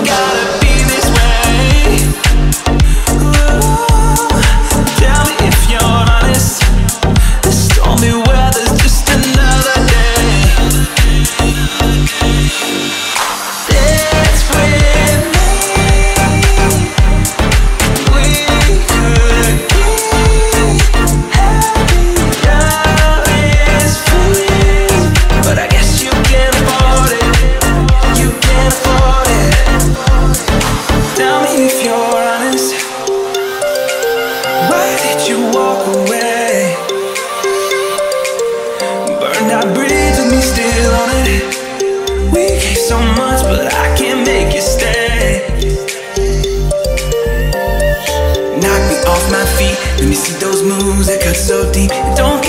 gotta be this way. Ooh, tell me if you're honest. This stormy weather's just another day. Dance with me. We could keep having is free, but I guess you can't afford it. You can't afford it. Tell me if you're honest. Why did you walk away? Burned out bridge with me still on it. We gave so much, but I can't make you stay. Knock me off my feet. Let me see those moves that cut so deep. Don't